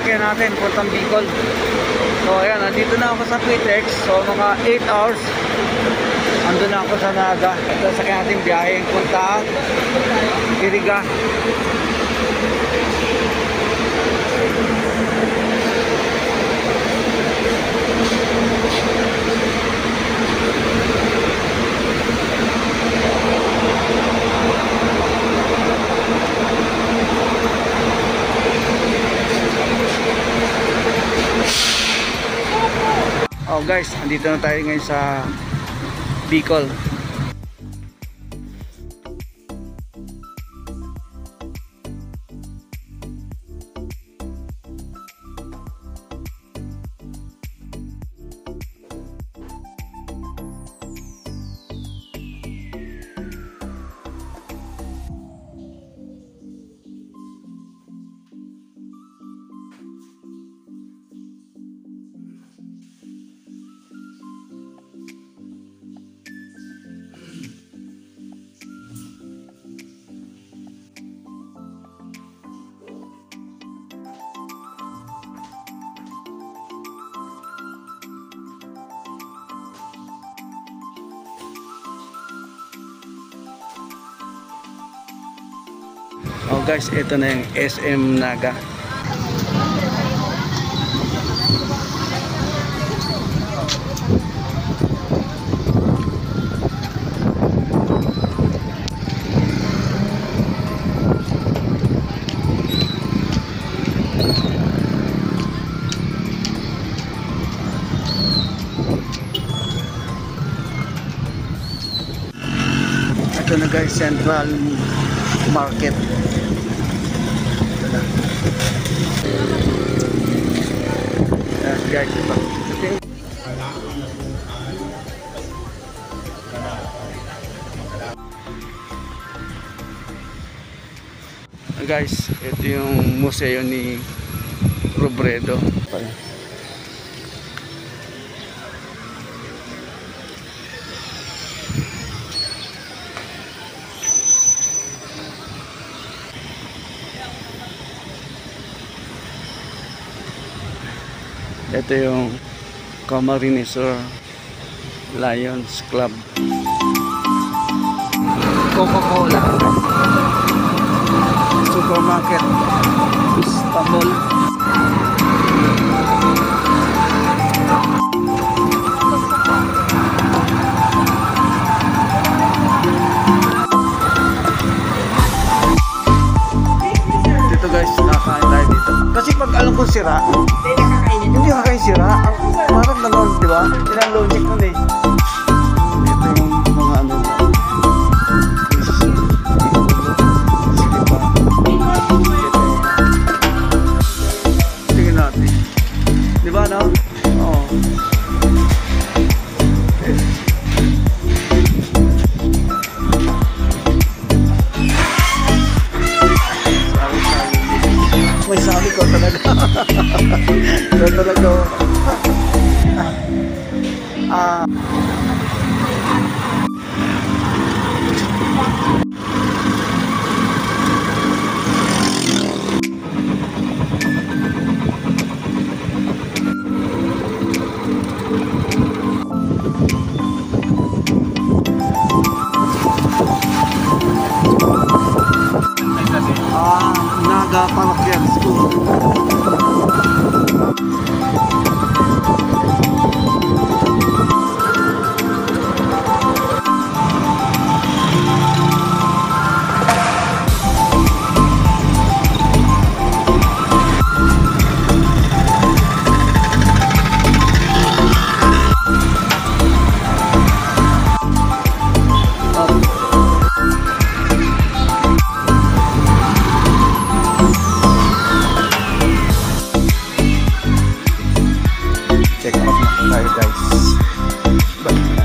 sasakyan natin puntang Bicol. So ayan, nandito na ako sa Quitex. So mga 8 hours andun na ako sa Naga. Ito sasakyan natin biyaheng puntang Iriga. Oh guys, andito na tayo ngayon sa Bicol. Oh guys, ito na yung SM Naga. Ito na guys, Central Market. Yes guys, ito. Guys, ito yung museo ni Robredo. Ito yung Camarines Lions Club. Coca-Cola Supermarket Istanbul. Dito guys, nakakain tayo dito. Kasi pag alam kong sira, hindi kakain sira. Parang gano'n, di ba? Ilang logic nun eh. Ito yung mga ano na. Sige pa. Sige natin. Di ba no? Oo. May sabi ko talaga. Pero talaga. Naga Parochial School. Check out na tayo guys. Bye.